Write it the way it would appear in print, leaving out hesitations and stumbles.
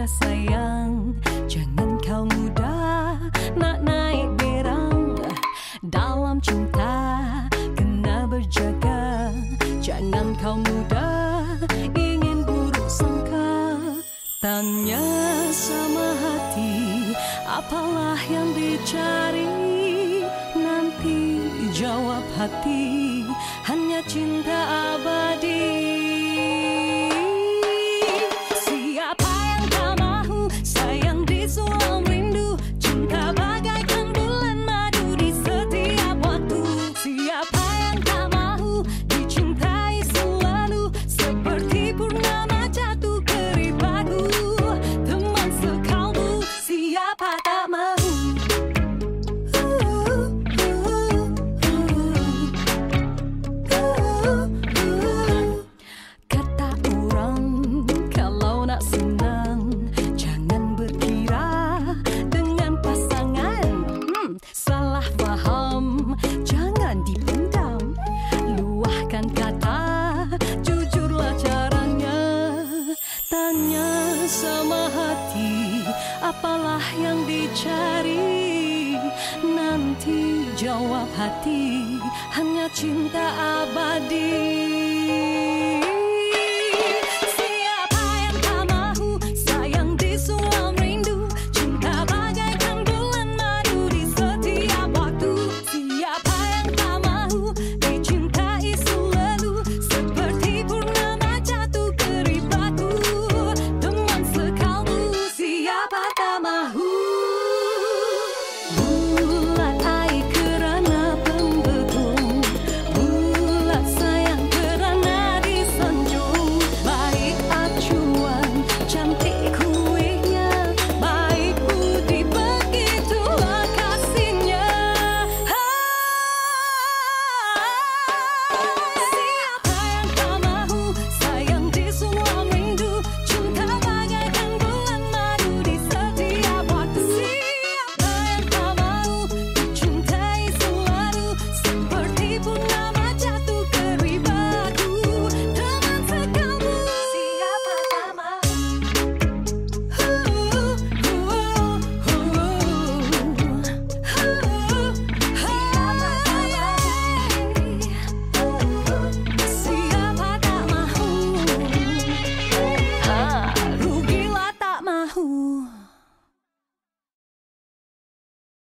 ada sayang, jangan kau mudah nak naik berang. Dalam cinta kena berjaga, jangan kau mudah ingin buruk sangka. Tanya sama hati, apalah yang dicari? Nanti jawab hati, hanya cinta abadi. Siapa yang tak mahu sayang di sulam rindu, cinta bagaikan bulan madu di setiap waktu. Siapa yang tak mahu dicintai selalu, seperti purnama jatuh ke ribaku, teman sekalbu. Siapa tak mahu? Sama hati, apalah yang dicari? Nanti jawab hati, hanya cinta abadi.